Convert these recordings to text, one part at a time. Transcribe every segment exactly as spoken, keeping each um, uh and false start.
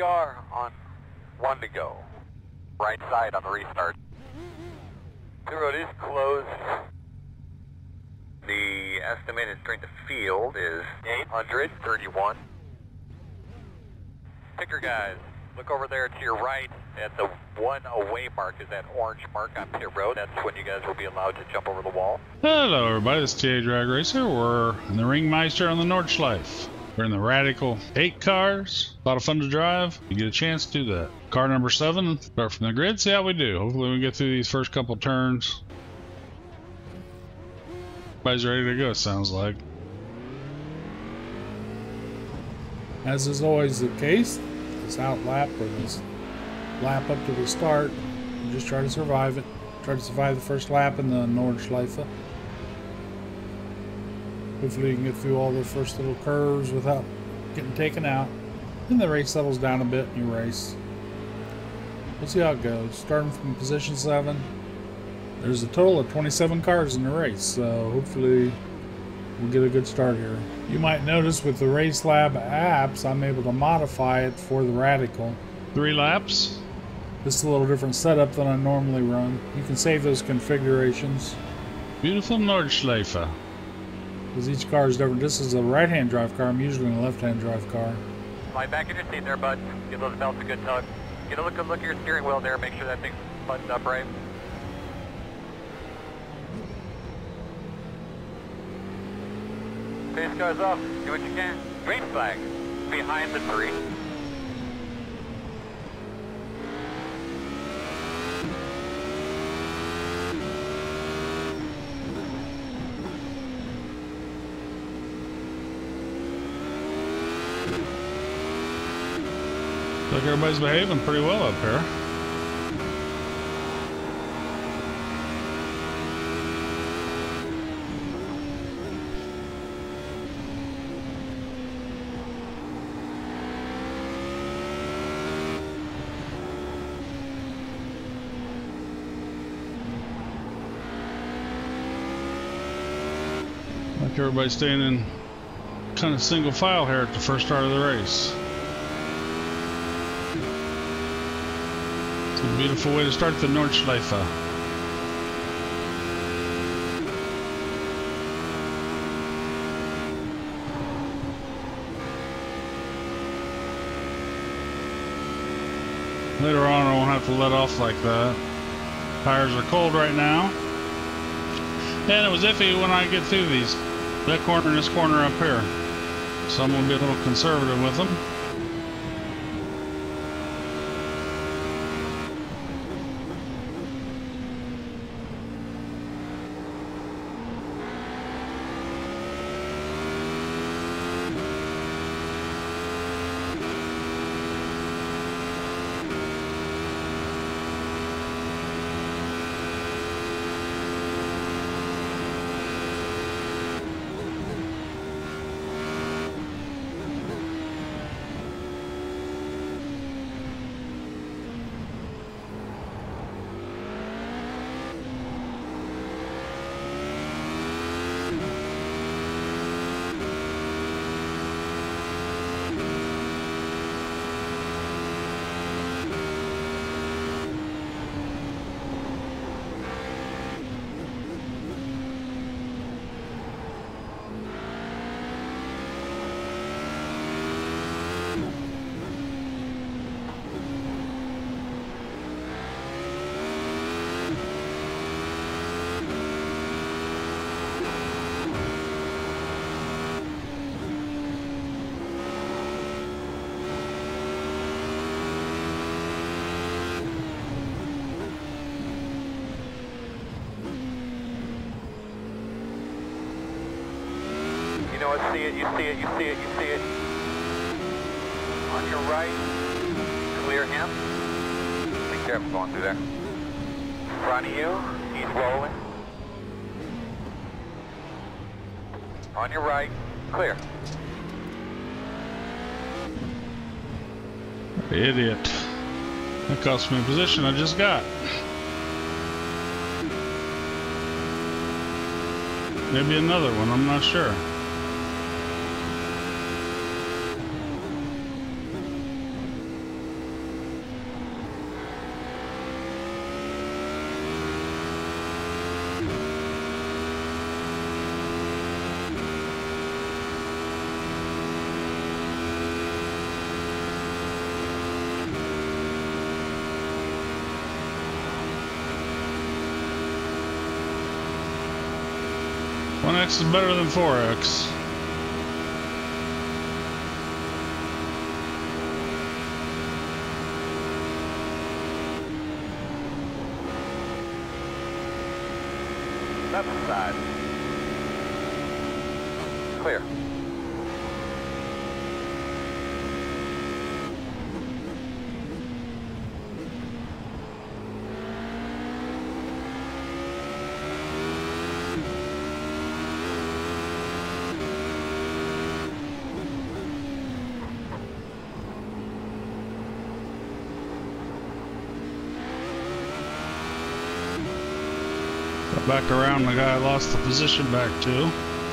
we are on one to go. Right side on the restart. The road is closed. The estimated strength of field is eight hundred thirty-one. Picker guys, look over there to your right at the one away mark is that orange mark on pit road. That's when you guys will be allowed to jump over the wall. Hello everybody, this is T A Drag Racer. We're in the RingMeister on the Nordschleife. We're in the Radical eight cars. A lot of fun to drive. You get a chance to do that. Car number seven, start from the grid, see how we do. Hopefully we get through these first couple turns. Everybody's ready to go, it sounds like. As is always the case, this out lap or this lap up to the start, you just try to survive it. Try to survive the first lap in the Nordschleife. Hopefully you can get through all the first little curves without getting taken out. Then the race settles down a bit and you race. We'll see how it goes. Starting from position seven. There's a total of twenty-seven cars in the race, so hopefully we'll get a good start here. You might notice with the Race Lab apps, I'm able to modify it for the Radical. Three laps. This is a little different setup than I normally run. You can save those configurations. Beautiful Nordschleife. Because each car is different. This is a right-hand drive car. I'm usually in a left-hand drive car. Slide back in your seat there, bud. Give those belts a good tug. Get a look, look at your steering wheel there. Make sure that thing's buttoned up right. Pace cars off. Do what you can. Green flag. Behind the three. Looks like everybody's behaving pretty well up here. Like everybody's staying in kind of single file here at the first start of the race. A beautiful way to start the Nordschleife. Later on I won't have to let off like that. Tires are cold right now. And it was iffy when I get through these. That corner and this corner up here. So I'm going to be a little conservative with them. You know what, see it, you see it, you see it, you see it. On your right, clear him. Be careful going through there. In front of you, he's rolling. On your right, clear. Idiot. That cost me a position I just got. Maybe another one, I'm not sure. one X is better than four X. Left side. Clear. Back around the guy I lost the position back to.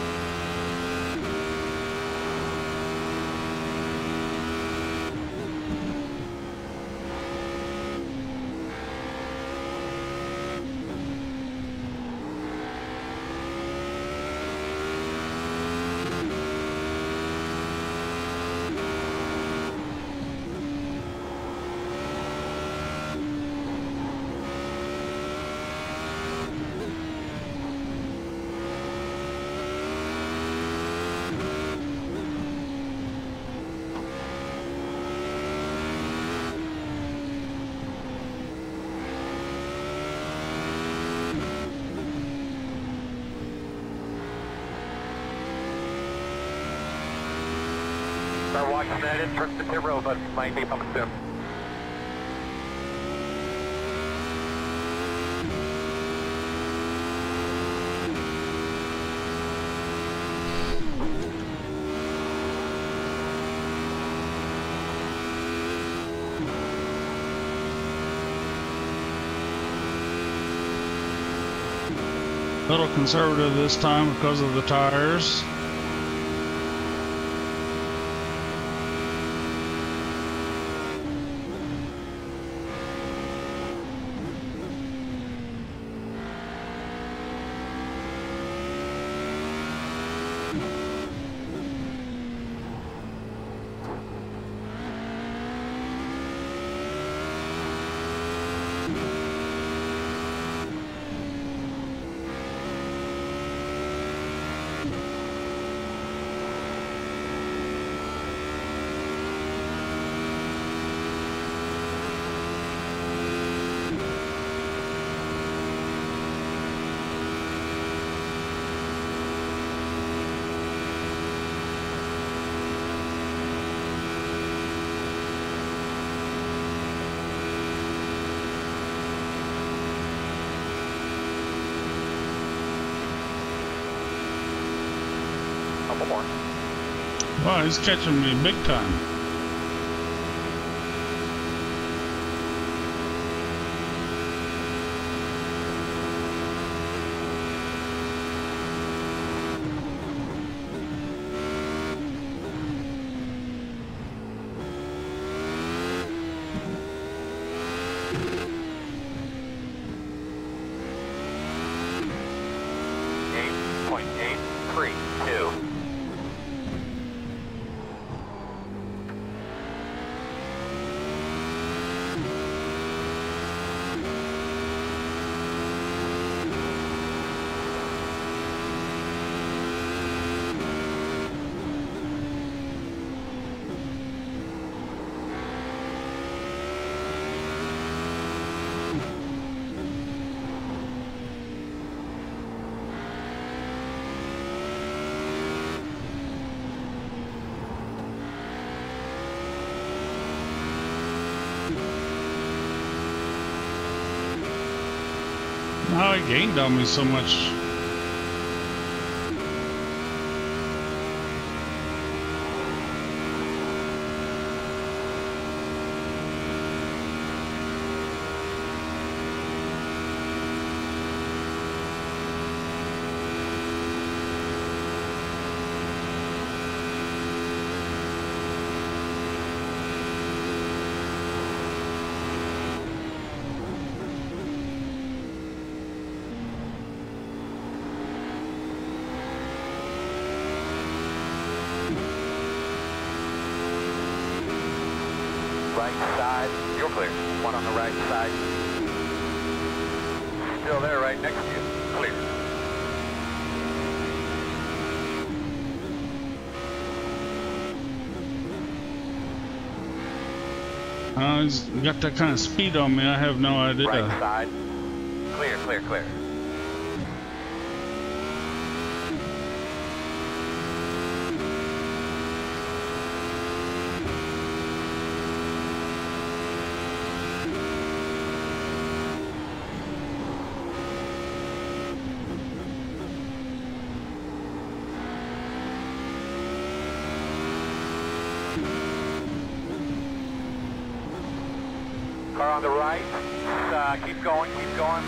Start watching that entrance to pit road, but might be coming soon. A little conservative this time because of the tires. More. Wow, he's catching me big time. eight point eight three two. How he gained on me so much. Right side, you're clear. One on the right side. Still there, right next to you. Clear. Uh, he's got that kind of speed on me, I have no idea. Right side. Clear, clear, clear. Car on the right. Uh, keep going, keep going.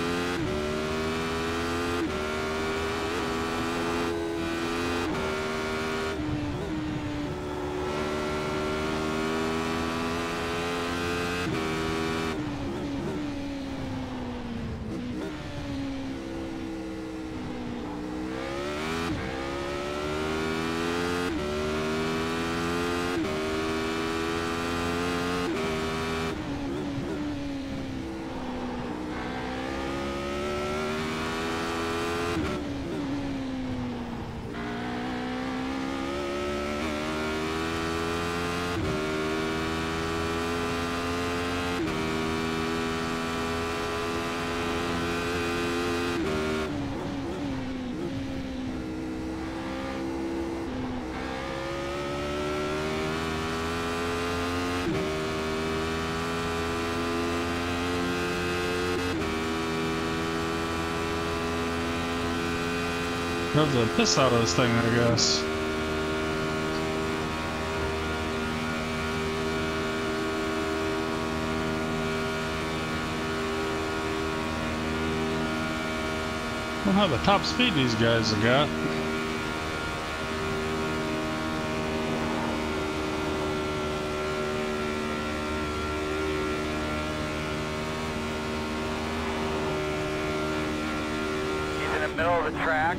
Drove the piss out of this thing, I guess. I don't know how the top speed these guys have got. He's in the middle of the track.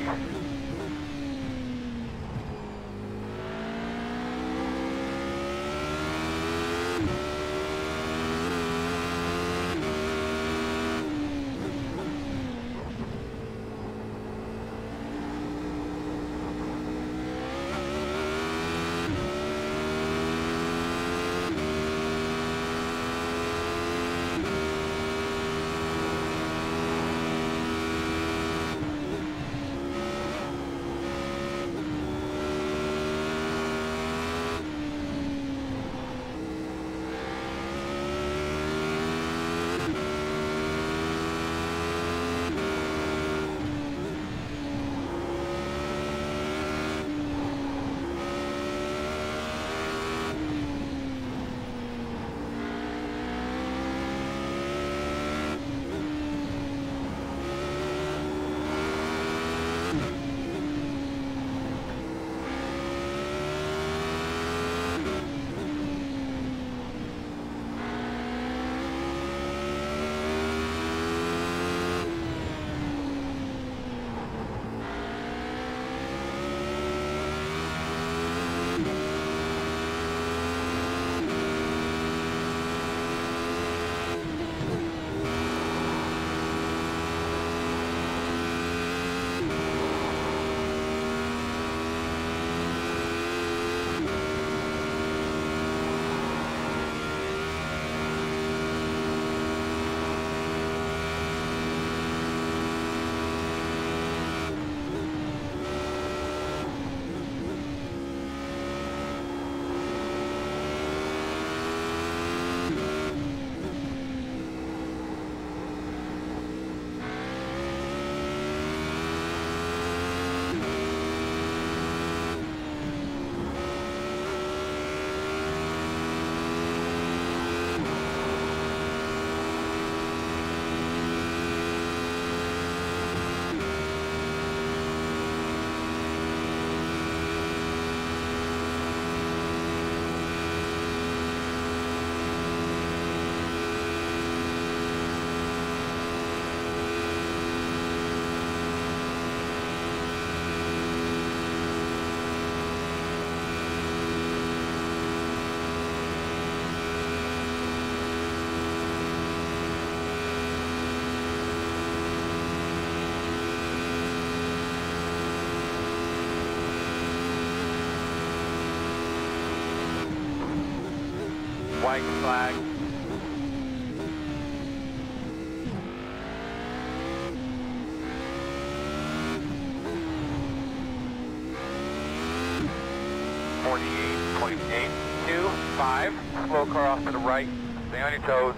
White flag. forty-eight point eight two five. Slow car off to the right. Stay on your toes.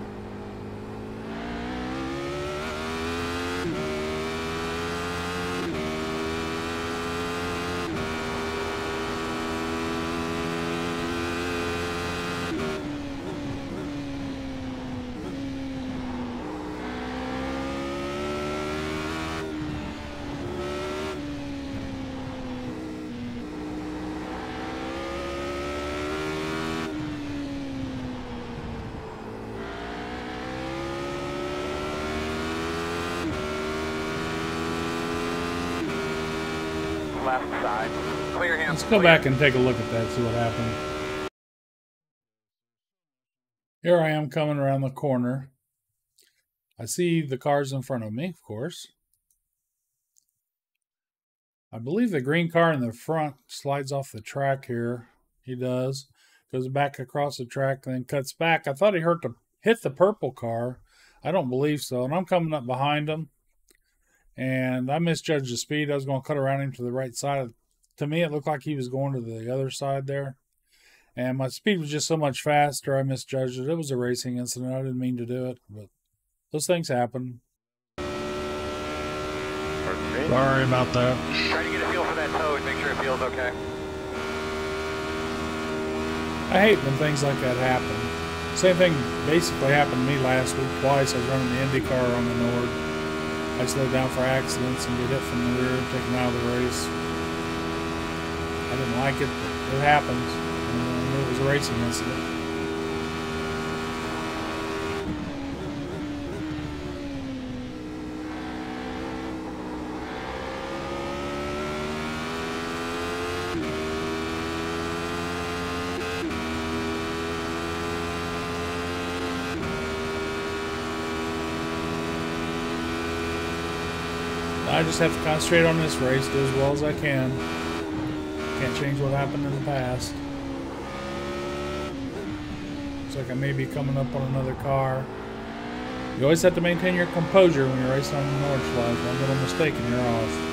Left side. Clear him. Let's go Clear. back and take a look at that, see what happened. Here I am coming around the corner. I see the cars in front of me, of course. I believe the green car in the front slides off the track here. He does. Goes back across the track, then cuts back. I thought he hurt the, hit the purple car. I don't believe so. And I'm coming up behind him. And I misjudged the speed. I was going to cut around him to the right side. To me, it looked like he was going to the other side there. And my speed was just so much faster, I misjudged it. It was a racing incident. I didn't mean to do it. But those things happen. Sorry about that. Try to get a feel for that toad. Make sure it feels okay. I hate when things like that happen. Same thing basically happened to me last week twice. I was running the Indy car on the Nord. I slowed down for accidents and get hit from the rear, taken out of the race. I didn't like it, but it happens. And it was a racing incident. I just have to concentrate on this race, do as well as I can. Can't change what happened in the past. Looks like I may be coming up on another car. You always have to maintain your composure when you're racing on the Nordschleife. One little mistake and you're off.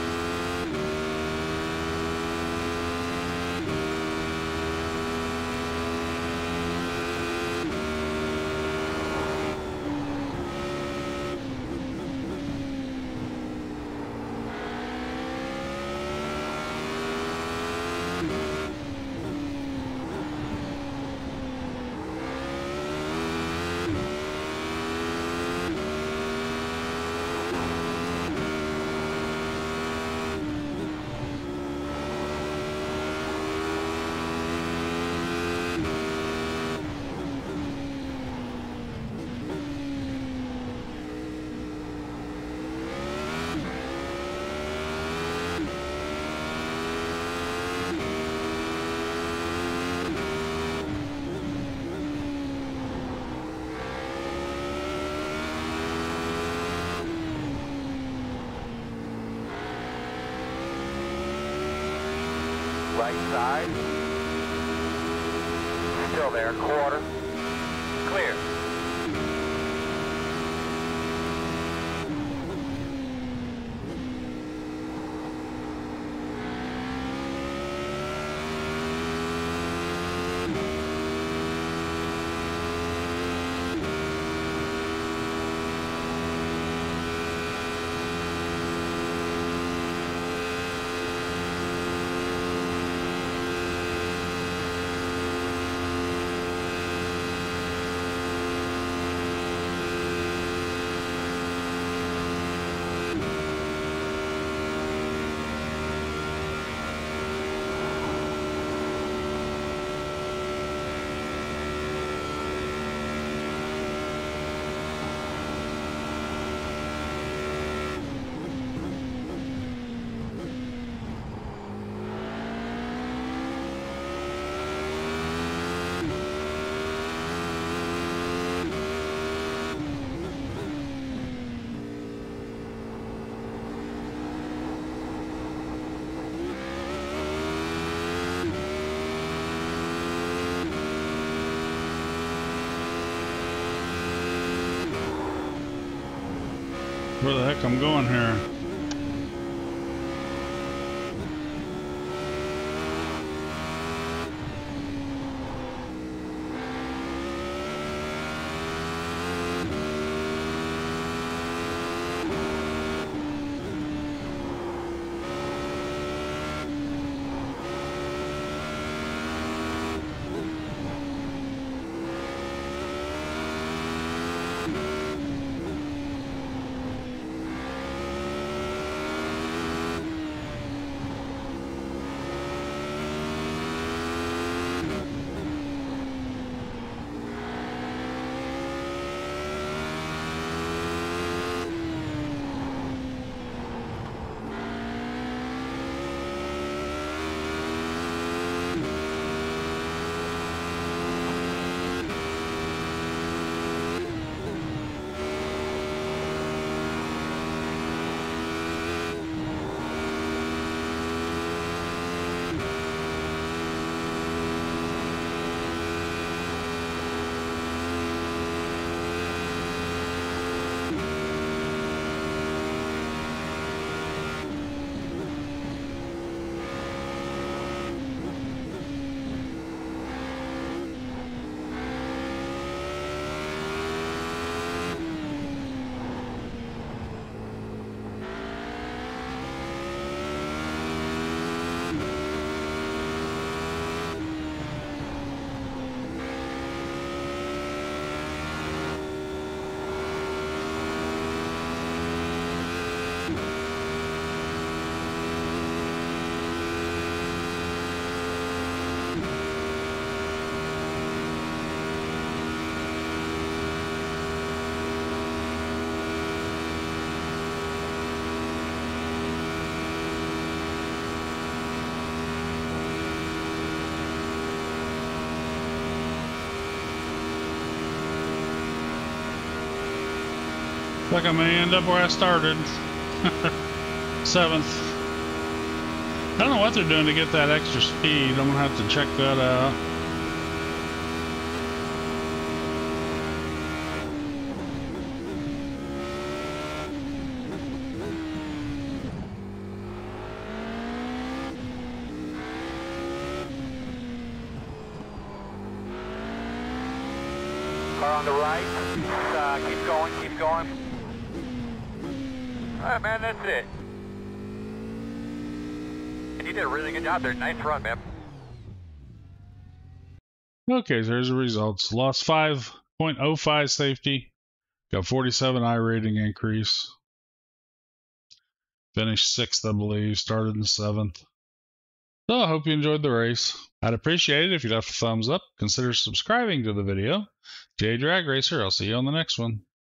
Right side. Still there, quarter. Clear. Where the heck I'm going here? Like I may end up where I started. Seventh. I don't know what they're doing to get that extra speed. I'm gonna have to check that out. Car on the right. Uh, keep going, keep going. All right, man, that's it. You did a really good job there. Nice run, man. Okay, so there's the results. Lost five point oh five safety. Got forty-seven I rating increase. Finished sixth, I believe. Started in seventh. So I hope you enjoyed the race. I'd appreciate it if you left a thumbs up. Consider subscribing to the video. T A Drag Racer. I'll see you on the next one.